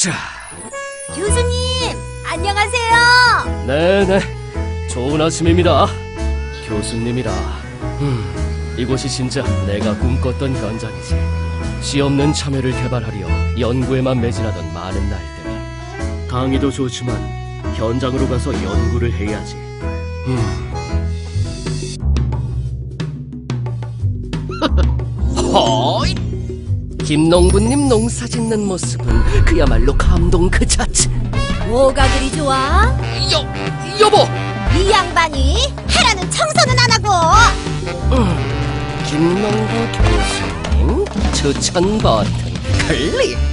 자, 교수님, 안녕하세요. 네네, 좋은 아침입니다. 교수님이라. 이곳이 진짜 내가 꿈꿨던 현장이지. 씨 없는 참외를 개발하려 연구에만 매진하던 많은 날들이. 강의도 좋지만 현장으로 가서 연구를 해야지. 허이! 김농부님 농사 짓는 모습은 그야말로 감동 그 자체. 뭐가 그리 좋아? 여보! 이 양반이 하라는 청소는 안 하고. 김농부 교수님 추천 버튼 클릭.